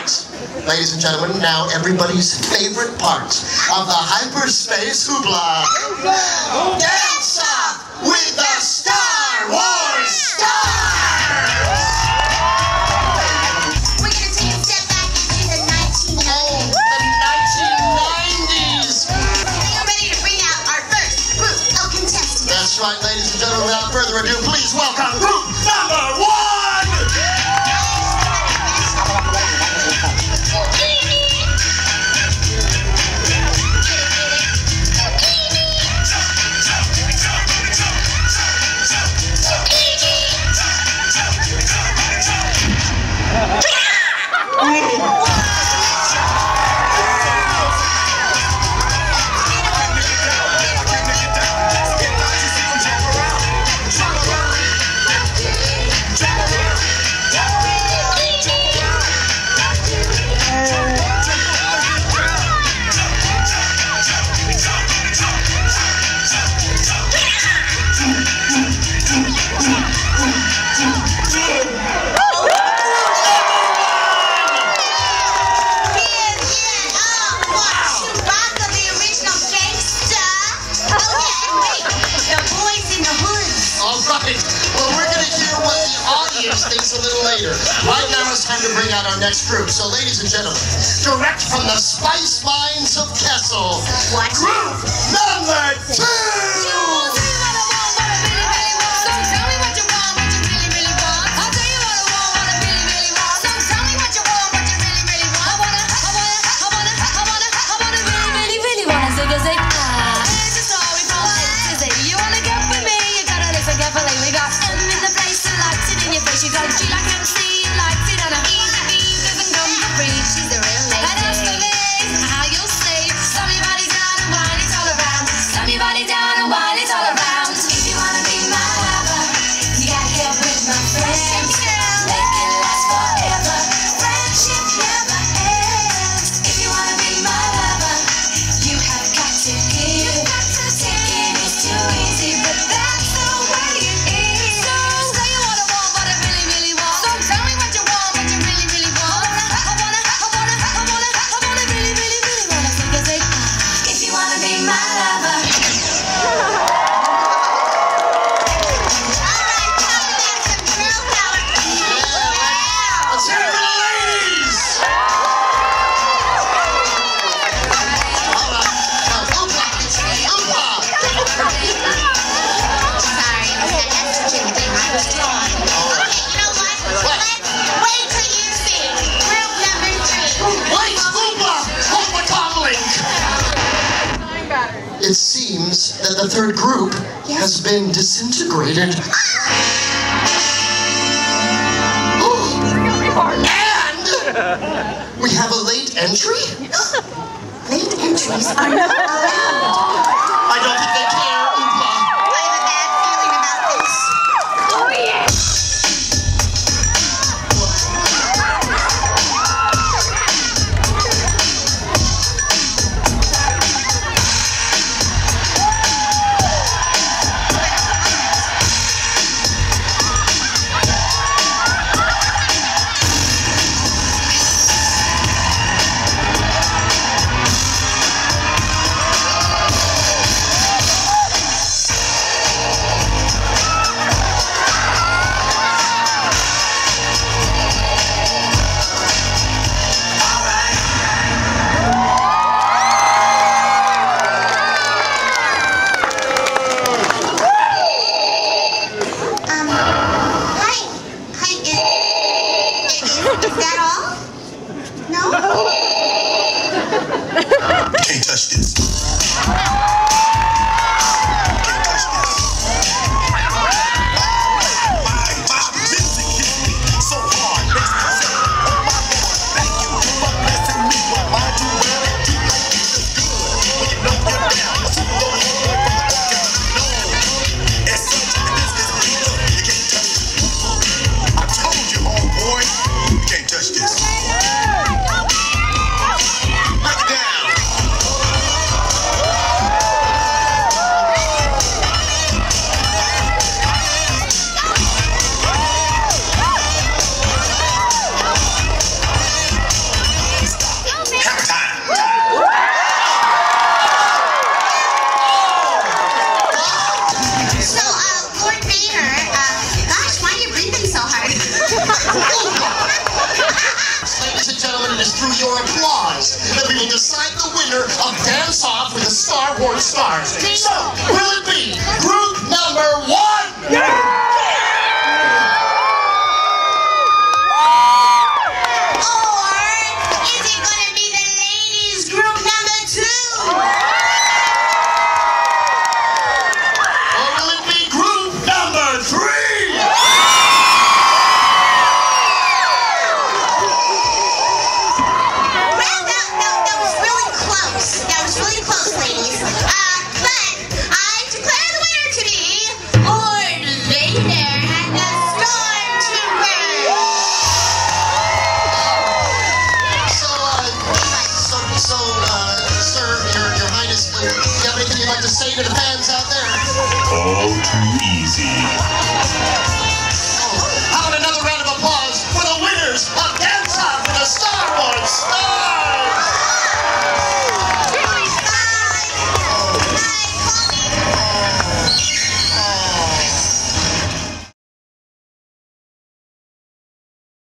Ladies and gentlemen, now everybody's favorite part of the Hyperspace Hoopla. Dance off with the Star Wars Stars! We're going to take a step back into the 1990s. Oh, the 1990s! We are ready to bring out our first group of contestants. That's right, ladies and gentlemen, without further ado, please welcome group number 1! Things a little later. Right now it's time to bring out our next group. So ladies and gentlemen, direct from the spice mines of Kessel, group number 2! She got G like MC, likes it on a easy beat, doesn't come for free. She's a real lady. And as for me, how you'll say, slam your body down and whine it all around. Slam your body down and whine it all around. If you wanna be my lover, you gotta get with my friends. Make it last forever. Friendship never ends. If you wanna be my lover, you have got to give. Taking is too easy, but that's the way it is. So say you wanna want what I really want. So tell me what you want, what you really want. I wanna really wanna say, if you wanna be my lover. Alright, talk about some girl power. Let's hear it for the ladies! All right, now Hoopla, Hoopla! Sorry, that estrogen thing was strong. Okay, you know what? Let's wait till you see group number 3. Wait, Hoopla! Hold the comlink! It seems that the third group has been disintegrated. And we have a late entry? Late entries are not allowed. I don't think they care, Hoopla. I have a bad feeling about this. Oh, yeah. Is that all? No? Can't touch this. stars. So, will it be group number 1? Or is it going to be the ladies group number 2? Or will it be group number 3? That was really close. That was really close, ladies. But I declare the winner to be Lord Vader and the Stormtroopers. Sir, your Highness, do you have anything you'd like to say to the fans out there? All too easy.